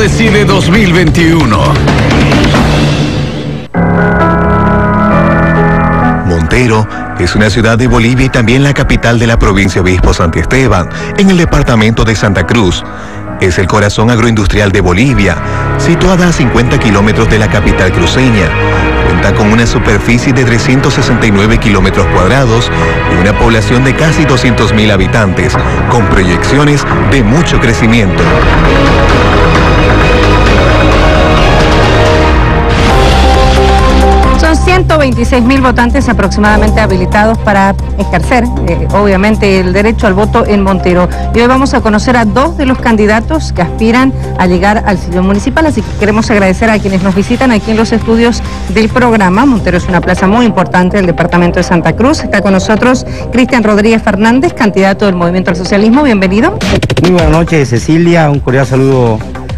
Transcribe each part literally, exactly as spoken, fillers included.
Decide dos mil veintiuno. Montero es una ciudad de Bolivia y también la capital de la provincia Obispo Santiesteban, en el departamento de Santa Cruz. Es el corazón agroindustrial de Bolivia, situada a cincuenta kilómetros de la capital cruceña. Cuenta con una superficie de trescientos sesenta y nueve kilómetros cuadrados y una población de casi doscientos mil habitantes, con proyecciones de mucho crecimiento. Son ciento veintiséis mil votantes aproximadamente habilitados para ejercer, eh, obviamente, el derecho al voto en Montero. Y hoy vamos a conocer a dos de los candidatos que aspiran a llegar al sillón municipal, así que queremos agradecer a quienes nos visitan aquí en los estudios del programa. Montero es una plaza muy importante del departamento de Santa Cruz. Está con nosotros Cristian Rodríguez Fernández, candidato del Movimiento al Socialismo. Bienvenido. Muy buenas noches, Cecilia. Un cordial saludo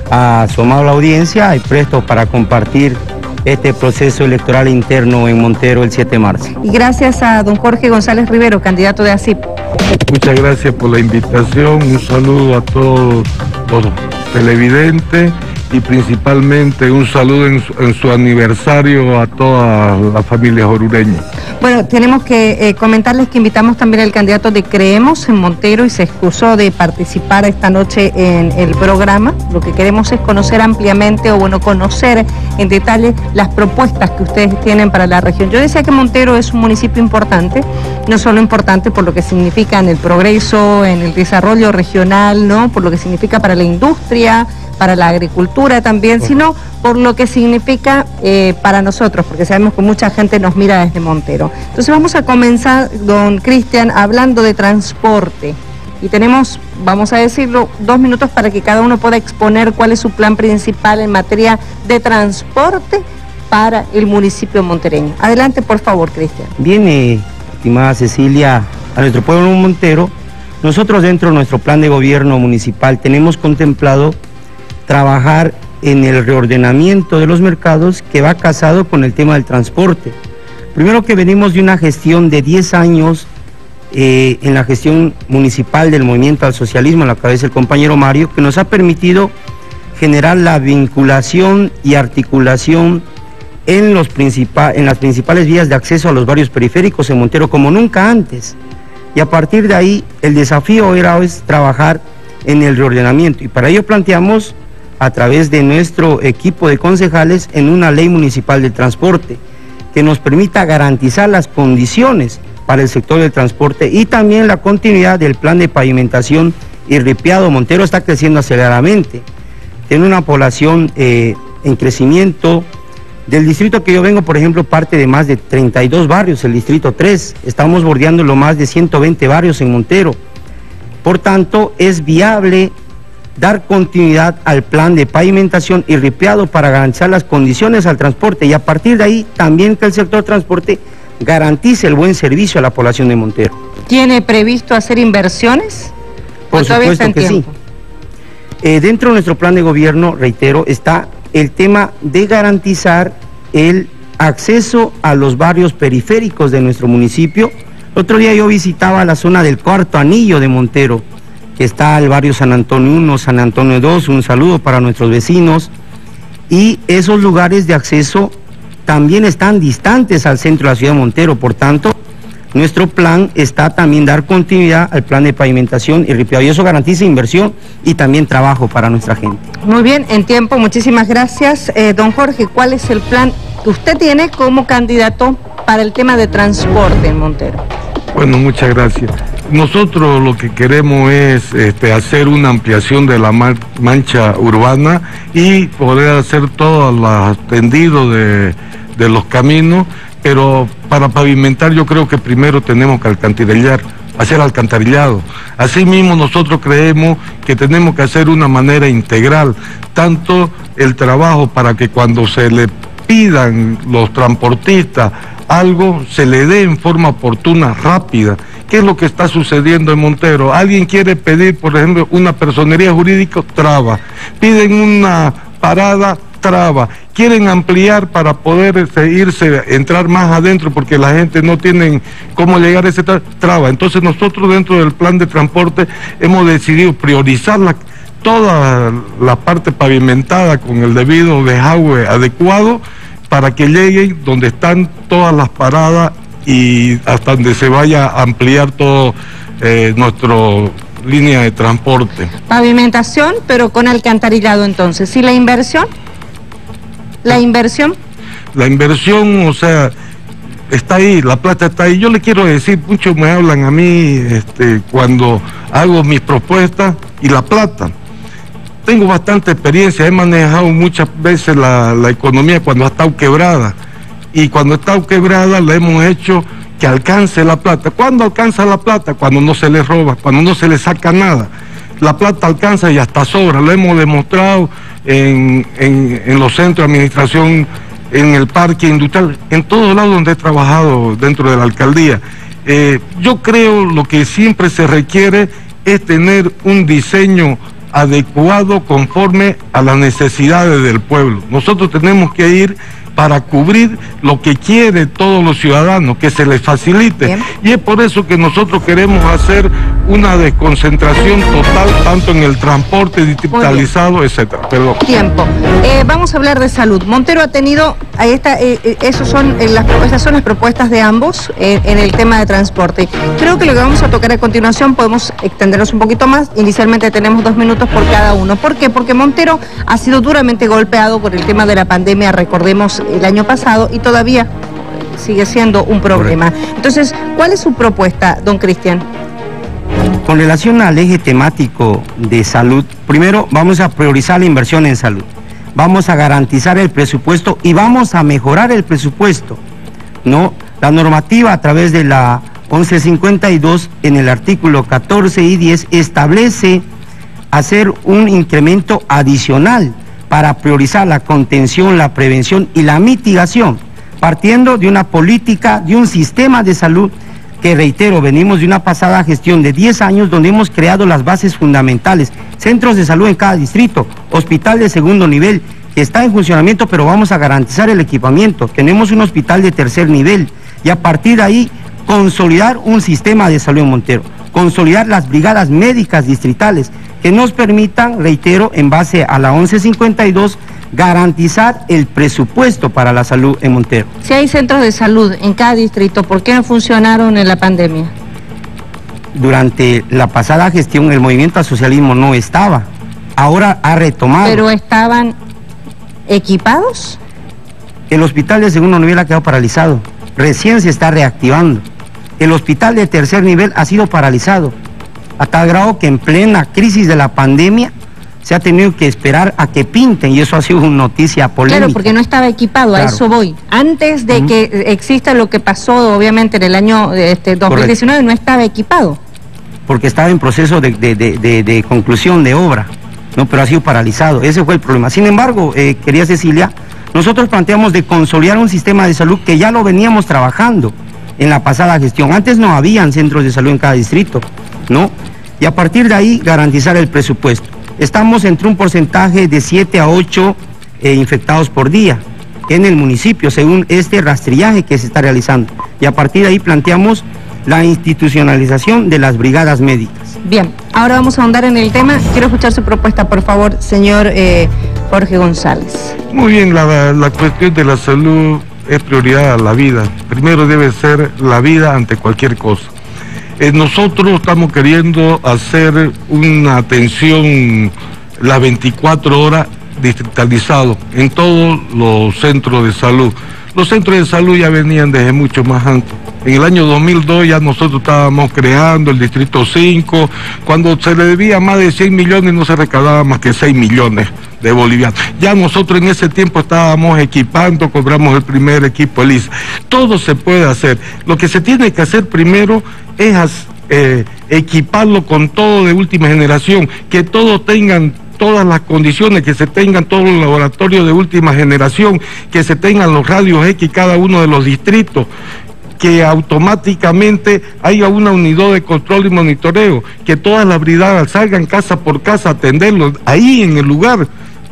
a su amable audiencia y presto para compartir este proceso electoral interno en Montero el siete de marzo. Y gracias a don Jorge González Rivero, candidato de A S I P. Muchas gracias por la invitación, un saludo a todos los televidentes y principalmente un saludo en su, en su aniversario a todas las familias orureñas. Bueno, tenemos que eh, comentarles que invitamos también al candidato de Creemos en Montero y se excusó de participar esta noche en el programa. Lo que queremos es conocer ampliamente, o bueno, conocer en detalle las propuestas que ustedes tienen para la región. Yo decía que Montero es un municipio importante, no solo importante por lo que significa en el progreso, en el desarrollo regional, ¿no? Por lo que significa para la industria, para la agricultura también, sino por lo que significa eh, para nosotros, porque sabemos que mucha gente nos mira desde Montero. Entonces vamos a comenzar, don Cristian, hablando de transporte. Y tenemos, vamos a decirlo, dos minutos para que cada uno pueda exponer cuál es su plan principal en materia de transporte para el municipio montereño. Adelante, por favor, Cristian. Bien, eh, estimada Cecilia, a nuestro pueblo Montero, nosotros dentro de nuestro plan de gobierno municipal tenemos contemplado trabajar en el reordenamiento de los mercados que va casado con el tema del transporte. Primero que venimos de una gestión de diez años eh, en la gestión municipal del Movimiento al Socialismo, a la cabeza del compañero Mario, que nos ha permitido generar la vinculación y articulación en, los principal, en las principales vías de acceso a los barrios periféricos en Montero como nunca antes. Y a partir de ahí el desafío era es trabajar en el reordenamiento, y para ello planteamos a través de nuestro equipo de concejales en una ley municipal del transporte que nos permita garantizar las condiciones para el sector del transporte y también la continuidad del plan de pavimentación y ripiado. Montero está creciendo aceleradamente, tiene una población eh, en crecimiento. Del distrito que yo vengo, por ejemplo, parte de más de treinta y dos barrios, el distrito tres, estamos bordeando lo más de ciento veinte barrios en Montero. Por tanto, es viable dar continuidad al plan de pavimentación y ripiado para garantizar las condiciones al transporte y a partir de ahí también que el sector transporte garantice el buen servicio a la población de Montero. ¿Tiene previsto hacer inversiones? Por supuesto que sí. Eh, dentro de nuestro plan de gobierno, reitero, está el tema de garantizar el acceso a los barrios periféricos de nuestro municipio. Otro día yo visitaba la zona del Cuarto Anillo de Montero, que está el barrio San Antonio uno, San Antonio dos, un saludo para nuestros vecinos, y esos lugares de acceso también están distantes al centro de la ciudad de Montero. Por tanto, nuestro plan está también dar continuidad al plan de pavimentación y ripiado, y eso garantiza inversión y también trabajo para nuestra gente. Muy bien, en tiempo, muchísimas gracias. Eh, don Jorge, ¿cuál es el plan que usted tiene como candidato para el tema de transporte en Montero? Bueno, muchas gracias. Nosotros lo que queremos es este, hacer una ampliación de la man mancha urbana y poder hacer todo los tendidos de, de los caminos, pero para pavimentar yo creo que primero tenemos que alcantarillar, hacer alcantarillado. Asimismo nosotros creemos que tenemos que hacer una manera integral, tanto el trabajo para que cuando se le pidan los transportistas algo se le dé en forma oportuna, rápida. ¿Qué es lo que está sucediendo en Montero? Alguien quiere pedir, por ejemplo, una personería jurídica, traba. Piden una parada, traba. Quieren ampliar para poder irse, entrar más adentro, porque la gente no tiene cómo llegar a ese traba. Entonces nosotros dentro del plan de transporte hemos decidido priorizar la toda la parte pavimentada con el debido desagüe adecuado para que lleguen donde están todas las paradas y hasta donde se vaya a ampliar todo eh, nuestro línea de transporte. Pavimentación, pero con alcantarillado entonces. ¿Y la inversión? ¿La inversión? La inversión, o sea, está ahí, la plata está ahí. Yo le quiero decir, muchos me hablan a mí este, cuando hago mis propuestas y la plata. Tengo bastante experiencia, he manejado muchas veces la, la economía cuando ha estado quebrada. Y cuando ha estado quebrada la hemos hecho que alcance la plata. ¿Cuándo alcanza la plata? Cuando no se le roba, cuando no se le saca nada. La plata alcanza y hasta sobra. Lo hemos demostrado en, en, en los centros de administración, en el parque industrial, en todos lados donde he trabajado dentro de la alcaldía. Eh, yo creo lo que siempre se requiere es tener un diseño adecuado conforme a las necesidades del pueblo. Nosotros tenemos que ir para cubrir lo que quiere todos los ciudadanos, que se les facilite. Bien. Y es por eso que nosotros queremos hacer una desconcentración total, tanto en el transporte digitalizado, etcétera. Perdón. Tiempo. Eh, vamos a hablar de salud. Montero ha tenido, ahí está, eh, esos son, eh, las, esas son las propuestas de ambos eh, en el tema de transporte. Creo que lo que vamos a tocar a continuación podemos extendernos un poquito más. Inicialmente tenemos dos minutos por cada uno. ¿Por qué? Porque Montero ha sido duramente golpeado por el tema de la pandemia, recordemos, el año pasado, y todavía sigue siendo un problema. Entonces, ¿cuál es su propuesta, don Cristian? Con relación al eje temático de salud, primero vamos a priorizar la inversión en salud, vamos a garantizar el presupuesto y vamos a mejorar el presupuesto, ¿no? La normativa a través de la once cincuenta y dos en el artículo catorce y diez establece hacer un incremento adicional para priorizar la contención, la prevención y la mitigación, partiendo de una política, de un sistema de salud que, reitero, venimos de una pasada gestión de diez años donde hemos creado las bases fundamentales, centros de salud en cada distrito, hospital de segundo nivel que está en funcionamiento, pero vamos a garantizar el equipamiento, tenemos un hospital de tercer nivel y a partir de ahí consolidar un sistema de salud en Montero, consolidar las brigadas médicas distritales que nos permitan, reitero, en base a la once cincuenta y dos, garantizar el presupuesto para la salud en Montero. Si hay centros de salud en cada distrito, ¿por qué no funcionaron en la pandemia? Durante la pasada gestión el movimiento al socialismo no estaba, ahora ha retomado. ¿Pero estaban equipados? El hospital de segundo nivel ha quedado paralizado, recién se está reactivando. El hospital de tercer nivel ha sido paralizado, a tal grado que en plena crisis de la pandemia se ha tenido que esperar a que pinten, y eso ha sido una noticia polémica. Claro, porque no estaba equipado, claro. A eso voy. Antes de uh-huh. que exista lo que pasó, obviamente, en el año este, dos mil diecinueve, Correcto. No estaba equipado. Porque estaba en proceso de, de, de, de, de conclusión de obra, ¿no? Pero ha sido paralizado, ese fue el problema. Sin embargo, eh, querida Cecilia, nosotros planteamos de consolidar un sistema de salud que ya lo veníamos trabajando en la pasada gestión. Antes no habían centros de salud en cada distrito, ¿no? Y a partir de ahí garantizar el presupuesto. Estamos entre un porcentaje de siete a ocho eh, infectados por día en el municipio, según este rastrillaje que se está realizando. Y a partir de ahí planteamos la institucionalización de las brigadas médicas. Bien, ahora vamos a ahondar en el tema. Quiero escuchar su propuesta, por favor, señor eh, Jorge González. Muy bien, la, la cuestión de la salud es prioridad a la vida. Primero debe ser la vida ante cualquier cosa. Eh, nosotros estamos queriendo hacer una atención las veinticuatro horas distritalizado en todos los centros de salud. Los centros de salud ya venían desde mucho más antes. En el año dos mil dos ya nosotros estábamos creando el distrito cinco, cuando se le debía más de cien millones no se recaudaba más que seis millones de bolivianos. Ya nosotros en ese tiempo estábamos equipando, cobramos el primer equipo E L I S. Todo se puede hacer. Lo que se tiene que hacer primero es eh, equiparlo con todo de última generación, que todos tengan todas las condiciones, que se tengan todos los laboratorios de última generación, que se tengan los radios X cada uno de los distritos, que automáticamente haya una unidad de control y monitoreo, que todas las brigadas salgan casa por casa a atenderlos ahí en el lugar,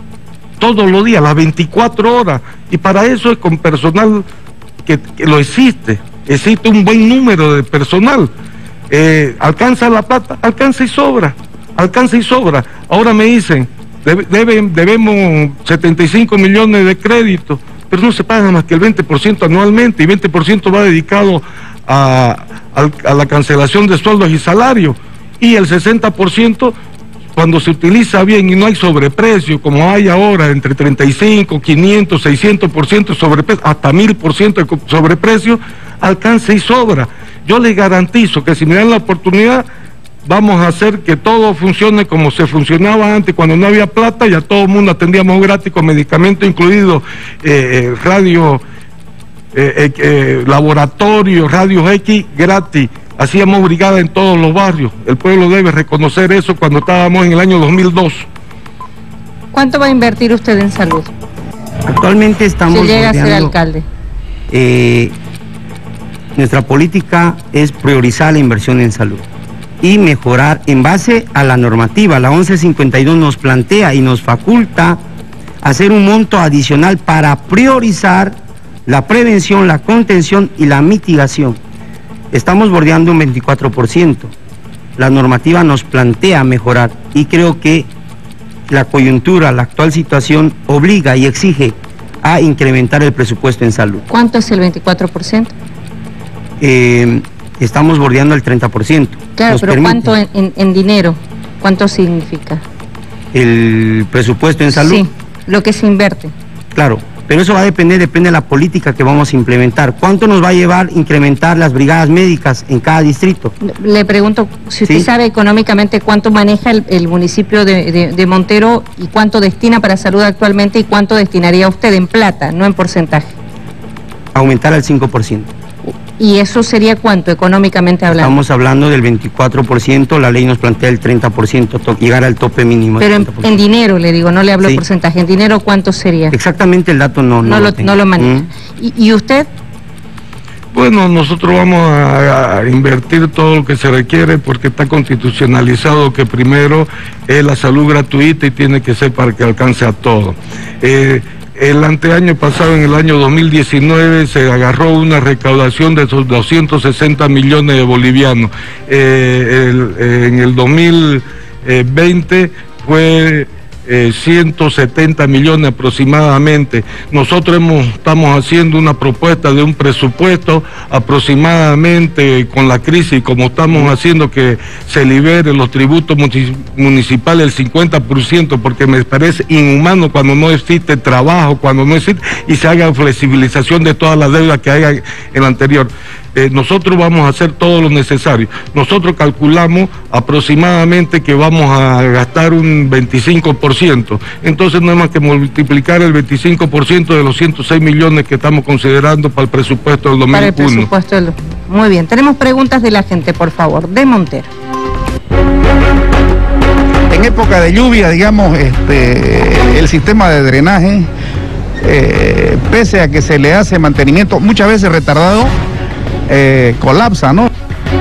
todos los días, las veinticuatro horas, y para eso es con personal que, que lo existe, existe un buen número de personal. Eh, ¿alcanza la plata? Alcanza y sobra. alcanza y sobra. Ahora me dicen, debe, debe, debemos setenta y cinco millones de créditos, pero no se paga más que el veinte por ciento anualmente, y veinte por ciento va dedicado a, a, a la cancelación de sueldos y salarios, y el sesenta por ciento cuando se utiliza bien y no hay sobreprecio, como hay ahora, entre treinta y cinco, quinientos, seiscientos por ciento de sobreprecio, hasta mil por ciento de sobreprecio, alcanza y sobra. Yo les garantizo que si me dan la oportunidad, vamos a hacer que todo funcione como se funcionaba antes, cuando no había plata, y a todo el mundo atendíamos gratis con medicamentos incluidos, eh, radio, eh, eh, laboratorio, radios X gratis. Hacíamos brigada en todos los barrios. El pueblo debe reconocer eso cuando estábamos en el año dos mil dos. ¿Cuánto va a invertir usted en salud? Actualmente estamos... Si llega a ser rodeando, alcalde. Eh, nuestra política es priorizar la inversión en salud y mejorar en base a la normativa. La once cincuenta y dos nos plantea y nos faculta hacer un monto adicional para priorizar la prevención, la contención y la mitigación. Estamos bordeando un veinticuatro por ciento. La normativa nos plantea mejorar y creo que la coyuntura, la actual situación obliga y exige a incrementar el presupuesto en salud. ¿Cuánto es el veinticuatro por ciento? Eh, estamos bordeando el treinta por ciento. Claro, nos pero permite. ¿cuánto en, en, en dinero? ¿Cuánto significa? El presupuesto en salud. Sí, lo que se invierte. Claro, pero eso va a depender, depende de la política que vamos a implementar. ¿Cuánto nos va a llevar incrementar las brigadas médicas en cada distrito? Le pregunto si usted ¿Sí? sabe económicamente cuánto maneja el, el municipio de, de, de Montero y cuánto destina para salud actualmente y cuánto destinaría usted en plata, no en porcentaje. Aumentar al cinco por ciento. ¿Y eso sería cuánto económicamente hablando? Estamos hablando del veinticuatro por ciento, la ley nos plantea el treinta por ciento, llegar al tope mínimo. Pero en, en dinero, le digo, no le hablo de Sí. porcentaje. ¿En dinero cuánto sería? Exactamente el dato no, no, No, lo, tengo. no lo maneja. Mm. ¿Y, ¿Y usted? Bueno, nosotros vamos a, a invertir todo lo que se requiere porque está constitucionalizado que primero es la salud gratuita y tiene que ser para que alcance a todos. Eh, El anteaño pasado, en el año dos mil diecinueve, se agarró una recaudación de esos doscientos sesenta millones de bolivianos. Eh, el, eh, en el dos mil veinte fue eh, ciento setenta millones aproximadamente. Nosotros hemos, estamos haciendo una propuesta de un presupuesto aproximadamente con la crisis, como estamos haciendo que se liberen los tributos municipales el cincuenta por ciento, porque me parece inhumano cuando no existe trabajo, cuando no existe, y se haga flexibilización de todas las deudas que haya en el anterior. Eh, nosotros vamos a hacer todo lo necesario. Nosotros calculamos aproximadamente que vamos a gastar un veinticinco por ciento. Entonces no hay más que multiplicar el veinticinco por ciento de los ciento seis millones que estamos considerando para el presupuesto del dos mil uno. Para el presupuesto del... Muy bien, tenemos preguntas de la gente, por favor, de Montero. En época de lluvia, digamos, este, el sistema de drenaje, eh, pese a que se le hace mantenimiento muchas veces retardado, eh, colapsa, ¿no?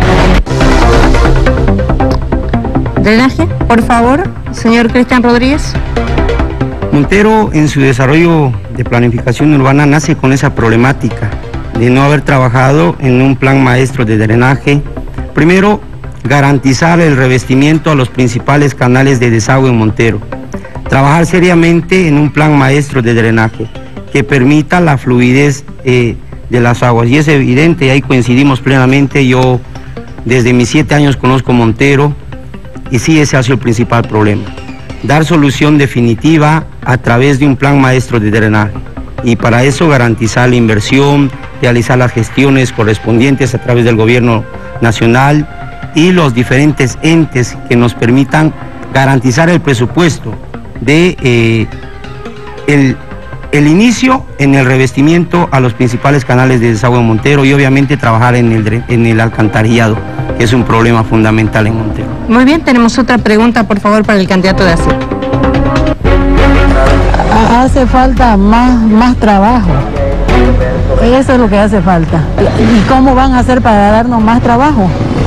Drenaje, por favor, señor Cristian Rodríguez. Montero, en su desarrollo de planificación urbana, nace con esa problemática de no haber trabajado en un plan maestro de drenaje. Primero, garantizar el revestimiento a los principales canales de desagüe en Montero. Trabajar seriamente en un plan maestro de drenaje que permita la fluidez eh, de las aguas. Y es evidente, y ahí coincidimos plenamente. Yo desde mis siete años conozco Montero y sí, ese ha sido el principal problema. Dar solución definitiva a través de un plan maestro de drenaje. Y para eso garantizar la inversión, realizar las gestiones correspondientes a través del gobierno nacional y los diferentes entes que nos permitan garantizar el presupuesto de eh, el, el inicio en el revestimiento a los principales canales de desagüe de Montero y obviamente trabajar en el, en el alcantarillado, que es un problema fundamental en Montero. Muy bien, tenemos otra pregunta, por favor, para el candidato de A C E P. Hace falta más, más trabajo. Eso es lo que hace falta. ¿Y cómo van a hacer para darnos más trabajo?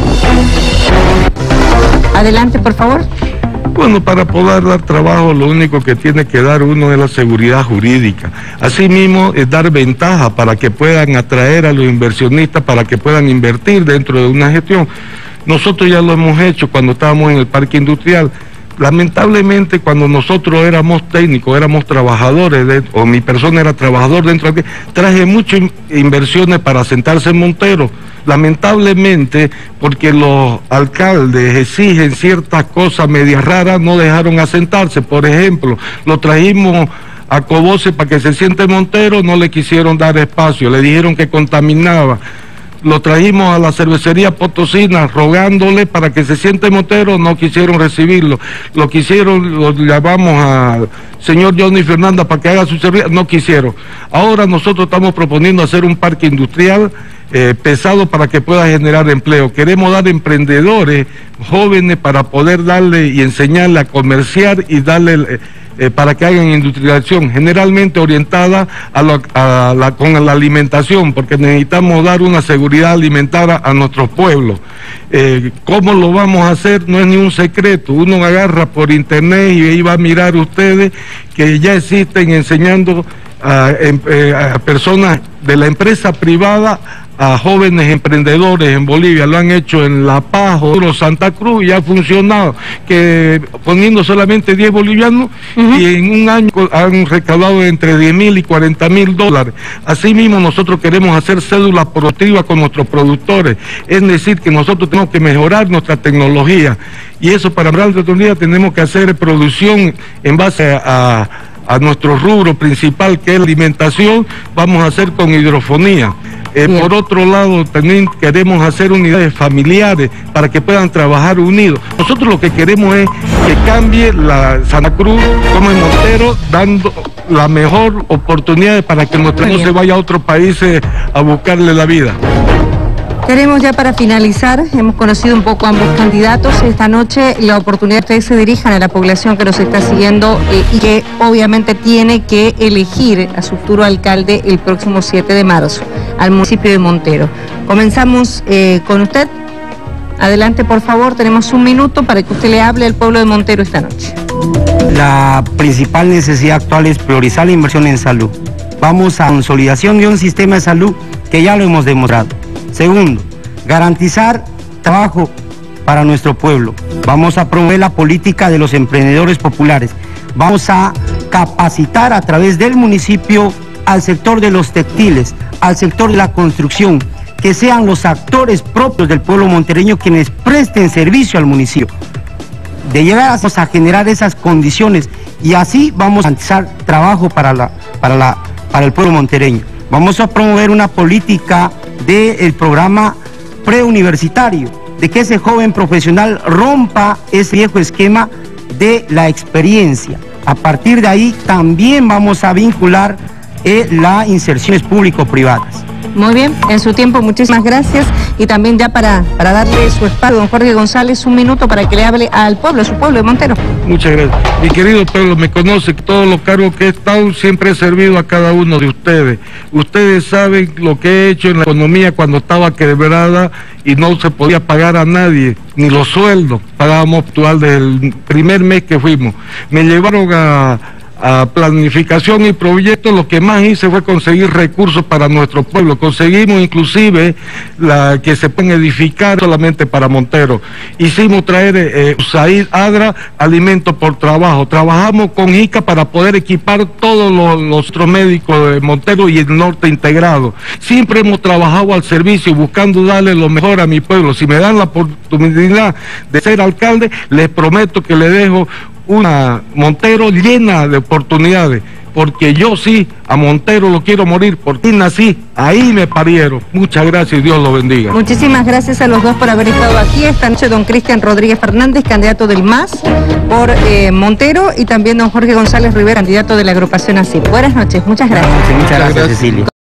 Adelante, por favor. Bueno, para poder dar trabajo, lo único que tiene que dar uno es la seguridad jurídica. Asimismo, es dar ventaja para que puedan atraer a los inversionistas, para que puedan invertir dentro de una gestión. Nosotros ya lo hemos hecho cuando estábamos en el parque industrial. Lamentablemente, cuando nosotros éramos técnicos, éramos trabajadores, de, o mi persona era trabajador dentro de aquí, traje muchas inversiones para asentarse en Montero. Lamentablemente, porque los alcaldes exigen ciertas cosas medias raras, no dejaron asentarse. Por ejemplo, lo trajimos a Cobose para que se siente en Montero, no le quisieron dar espacio, le dijeron que contaminaba. Lo trajimos a la cervecería Potosina rogándole para que se siente en Montero, no quisieron recibirlo. Lo quisieron, lo llamamos al señor Johnny Fernanda para que haga su cerveza, no quisieron. Ahora nosotros estamos proponiendo hacer un parque industrial eh, pesado para que pueda generar empleo. Queremos dar emprendedores jóvenes para poder darle y enseñarle a comerciar y darle... Eh, para que hagan industrialización, generalmente orientada a, lo, a la, con la alimentación, porque necesitamos dar una seguridad alimentaria a nuestros pueblos. Eh, ¿Cómo lo vamos a hacer? No es ni un secreto. Uno agarra por internet y ahí va a mirar ustedes que ya existen enseñando a, a personas de la empresa privada a jóvenes emprendedores en Bolivia. Lo han hecho en La Paz o Santa Cruz y ha funcionado, que poniendo solamente diez bolivianos uh-huh. y en un año han recaudado entre diez mil y cuarenta mil dólares. Asimismo, nosotros queremos hacer cédulas productivas con nuestros productores, es decir, que nosotros tenemos que mejorar nuestra tecnología, y eso para hablar de tecnología tenemos que hacer producción en base a, a a nuestro rubro principal, que es la alimentación. Vamos a hacer con hidrofonía. Eh, por otro lado, también queremos hacer unidades familiares para que puedan trabajar unidos. Nosotros lo que queremos es que cambie la Santa Cruz como en Montero, dando la mejor oportunidad para que nuestro no se vaya a otros países a buscarle la vida. Queremos ya para finalizar, hemos conocido un poco a ambos candidatos. Esta noche la oportunidad de que ustedes se dirijan a la población que nos está siguiendo eh, y que obviamente tiene que elegir a su futuro alcalde el próximo siete de marzo, al municipio de Montero. Comenzamos eh, con usted. Adelante, por favor, tenemos un minuto para que usted le hable al pueblo de Montero esta noche. La principal necesidad actual es priorizar la inversión en salud. Vamos a consolidación de un sistema de salud que ya lo hemos demostrado. Segundo, garantizar trabajo para nuestro pueblo. Vamos a promover la política de los emprendedores populares. Vamos a capacitar a través del municipio al sector de los textiles, al sector de la construcción, que sean los actores propios del pueblo montereño quienes presten servicio al municipio. De llegar a generar esas condiciones, y así vamos a garantizar trabajo para, la, para, la, para el pueblo montereño. Vamos a promover una política del programa preuniversitario, de que ese joven profesional rompa ese viejo esquema de la experiencia. A partir de ahí también vamos a vincular eh, las inserciones público-privadas. Muy bien, en su tiempo, muchísimas gracias. Y también ya para, para darle su espacio, don Jorge González, un minuto para que le hable al pueblo, a su pueblo de Montero. Muchas gracias. Mi querido pueblo, me conoce, todos los cargos que he estado siempre he servido a cada uno de ustedes. Ustedes saben lo que he hecho en la economía cuando estaba quebrada y no se podía pagar a nadie, ni los sueldos. Pagábamos actual desde el primer mes que fuimos. Me llevaron a... a planificación y proyectos. Lo que más hice fue conseguir recursos para nuestro pueblo. Conseguimos inclusive la que se pueden edificar solamente para Montero. Hicimos traer eh, Said Adra, alimento por trabajo. Trabajamos con I C A para poder equipar todos los, los otros médicos de Montero y el norte integrado. Siempre hemos trabajado al servicio, buscando darle lo mejor a mi pueblo. Si me dan la oportunidad de ser alcalde, les prometo que le dejo una Montero llena de oportunidades, porque yo sí a Montero lo quiero morir, porque nací, ahí me parieron. Muchas gracias y Dios lo bendiga. Muchísimas gracias a los dos por haber estado aquí esta noche, don Cristian Rodríguez Fernández, candidato del M A S por eh, Montero, y también don Jorge González Rivera, candidato de la agrupación ASIP. Buenas noches, muchas gracias. Muchas gracias, Cecilia.